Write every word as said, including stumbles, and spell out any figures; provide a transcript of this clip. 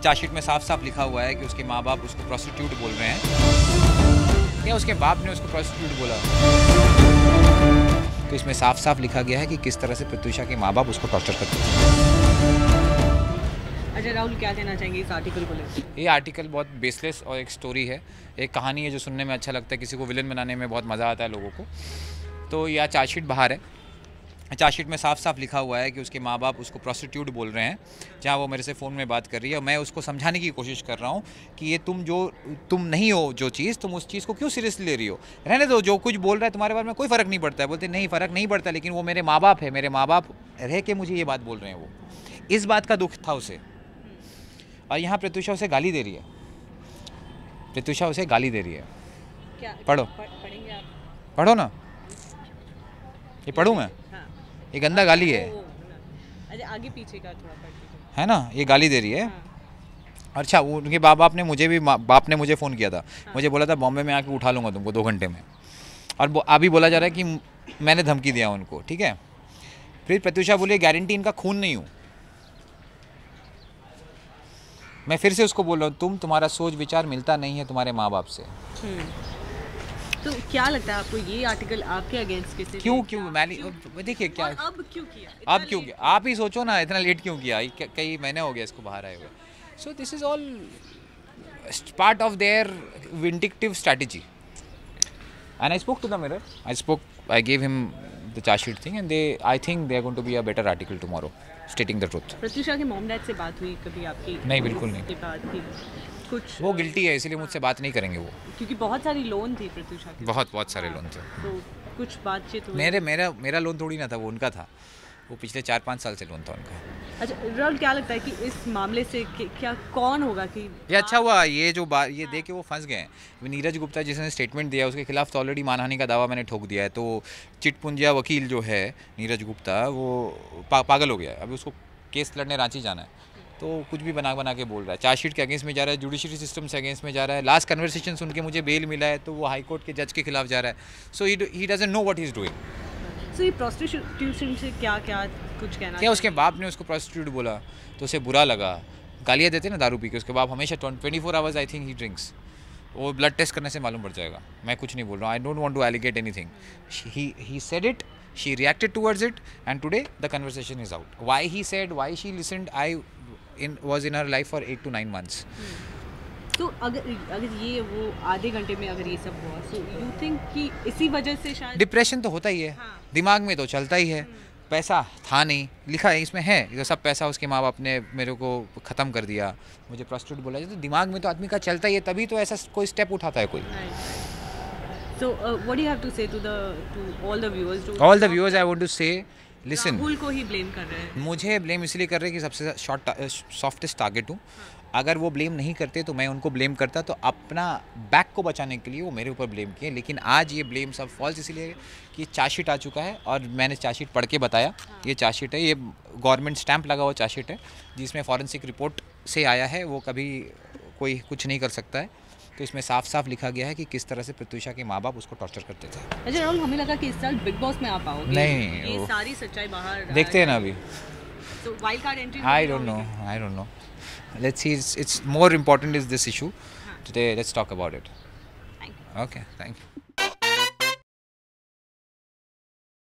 Chargesheet में साफ साफ लिखा हुआ है कि उसके माँ बाप उसको प्रोस्टिट्यूट बोल रहे हैं या उसके बाप ने उसको प्रोस्टिट्यूट बोला। तो इसमें साफ साफ लिखा गया है कि किस तरह से प्रत्यूषा के माँ बाप उसको टॉर्चर करते थे। अच्छा राहुल, क्या कहना चाहेंगे इस आर्टिकल को लेकर? ये आर्टिकल बहुत बेसलेस और एक स्टोरी है, एक कहानी है जो सुनने में अच्छा लगता है, किसी को विलन बनाने में बहुत मज़ा आता है लोगों को। तो यह चार्जशीट बाहर है, चार्जशीट में साफ साफ लिखा हुआ है कि उसके माँ बाप उसको प्रोस्टिट्यूट बोल रहे हैं, जहाँ वो मेरे से फ़ोन में बात कर रही है और मैं उसको समझाने की कोशिश कर रहा हूँ कि ये तुम जो तुम नहीं हो जो चीज़, तुम उस चीज़ को क्यों सीरियसली ले रही हो। रहने दो, जो कुछ बोल रहा है तुम्हारे बारे में कोई फ़र्क नहीं पड़ता है। बोलते नहीं, फ़र्क नहीं पड़ता, लेकिन वो मेरे माँ बाप है, मेरे माँ बाप रह के मुझे ये बात बोल रहे हैं। वो इस बात का दुख था उसे, और यहाँ प्रत्यूषा उसे गाली दे रही है। प्रत्यूषा उसे गाली दे रही है। क्या पढ़ो पढ़ेंगे आप? पढ़ो ना, ये पढ़ूँ मैं? हाँ। ये गंदा गाली है। अरे आगे पीछे का थोड़ा पढ़ दीजिए। है ना, ये गाली दे रही है। हाँ। अच्छा, उनके बाप बाप ने मुझे भी बाप ने मुझे फ़ोन किया था। हाँ। मुझे बोला था बॉम्बे में आके उठा लूँगा तुमको दो घंटे में, और अभी बोला जा रहा है कि मैंने धमकी दिया उनको। ठीक है, फिर प्रत्यूषा बोली गारंटी इनका खून नहीं हूँ। मैं फिर से उसको बोल रहा हूँ, तुम तुम्हारा सोच विचार मिलता नहीं है तुम्हारे माँ बाप से। तो क्या लगता है आपको ये आर्टिकल आपके अगेंस्ट किसे? क्यों क्यों मैं देखिए क्या अब क्यों किया? अब क्यों किया आप ही सोचो ना, इतना लेट क्यों किया? कई महीने हो गए इसको बाहर आए हुए। So this is all part of their vindictive strategy. And I spoke to the Mirror, I spoke I gave him the chargesheet thing, and they I think they are going to be a better article tomorrow stating the truth. Pratyusha के mom dad से बात हुई कभी आपकी? नहीं, बिल्कुल नहीं। बात की कुछ वो गिल्टी है, इसलिए मुझसे बात नहीं करेंगे वो, क्योंकि बहुत सारी लोन थी प्रत्यूषा की। बहुत बहुत सारे लोन थे। तो कुछ बातचीत हुई? मेरे मेरा मेरा लोन थोड़ी ना था, वो उनका था। वो पिछले चार पाँच साल से लोन था उनका। अच्छा राहुल, क्या लगता है कि इस मामले से क्या कौन होगा कि ये अच्छा हुआ ये जो बात ये देख के वो फंस गए हैं। नीरज गुप्ता जिसने स्टेटमेंट दिया उसके खिलाफ तो ऑलरेडी मानहानि का दावा मैंने ठोक दिया है। तो चिटपुंजिया वकील जो है नीरज गुप्ता, वो पा, पागल हो गया है। अभी उसको केस लड़ने रांची जाना है, तो कुछ भी बना बना के बोल रहा है। चार्जशीट के अगेंस्ट में जा रहा है, जुडिशरी सिस्टम से अगेंस्ट में जा रहा है। लास्ट कन्वर्सेशन सुन के मुझे बेल मिला है, तो वो हाई कोर्ट के जज के खिलाफ जा रहा है। So he doesn't know what he is doing. So ये प्रोस्टिट्यूशन से क्या क्या कुछ कहना? क्या उसके बाप ने उसको प्रोस्टिट्यूट बोला तो उसे बुरा लगा। गालियाँ देते ना दारू पी के, उसके बाप हमेशा twenty four hours I think he drinks. वो ब्लड टेस्ट करने से मालूम पड़ जाएगा। मैं कुछ नहीं बोल रहा हूँ, आई डोंट वांट टू एलिगेट anything. He he said it, she reacted towards it, and today the conversation is out. Why he said, why she listened, I in was in her life for eight to nine months. तो अगर अगर ये वो आधे घंटे में अगर ये सब हुआ, so you think कि इसी वजह से शायद डिप्रेशन तो होता ही है। हाँ। दिमाग में तो चलता ही है। पैसा था नहीं, लिखा है इसमें है, ये सब पैसा उसके माँ बाप ने मेरे को ख़त्म कर दिया, मुझे प्रोस्टिट्यूट बोला। तो दिमाग में तो आदमी का चलता ही है, तभी तो ऐसा कोई स्टेप उठाता है कोई। So uh, what do you have to say to the to all the viewers? To all the viewers, I want to say, listen. Rahul को ही ब्लेम कर रहे हैं। मुझे ब्लेम इसलिए कर रहे हैं कि सबसे शॉर्ट सॉफ्टेस्ट टारगेट हूँ। अगर वो ब्लेम नहीं करते तो मैं उनको ब्लेम करता, तो अपना बैक को बचाने के लिए वो मेरे ऊपर ब्लेम किए। लेकिन आज ये ब्लेम सब फॉल्स इसलिए कि चार्जशीट आ चुका है और मैंने चार्जशीट पढ़ के बताया। ये चार्जशीट है, ये गवर्नमेंट स्टैंप लगा हुआ चार्जशीट है, जिसमें फॉरेंसिक रिपोर्ट से आया है। वो कभी कोई कुछ नहीं कर सकता है। तो इसमें साफ साफ लिखा गया है कि किस तरह से प्रत्यूषा के माँ बाप उसको टॉर्चर करते थे। अच्छा राहुल, हमें लगा कि इस साल बिग बॉस में आप आओगे। नहीं, ये सारी सच्चाई बाहर देखते हैं ना अभी। तो wild card entry I don't know I don't know let's see. It's more important is this issue today. Let's talk about it. Okay, thank you.